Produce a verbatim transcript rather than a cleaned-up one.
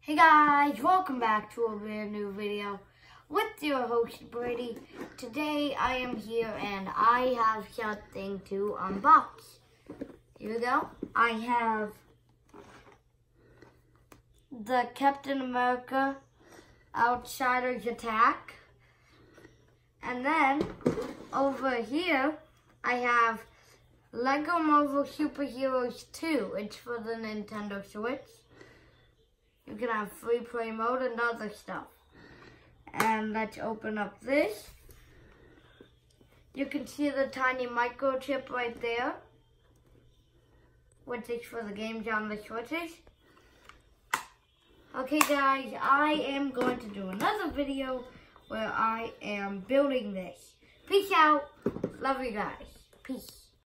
Hey guys, welcome back to a brand new video with your host Brady. Today I am here and I have something to unbox. Here we go. I have the Captain America Outsiders Attack. And then over here I have Lego Marvel Super Heroes two. It's for the Nintendo Switch. You can have free play mode and other stuff. And let's open up this. You can see the tiny microchip right there, which is for the games on the Switches. Okay guys, I am going to do another video where I am building this. Peace out. Love you guys. Peace.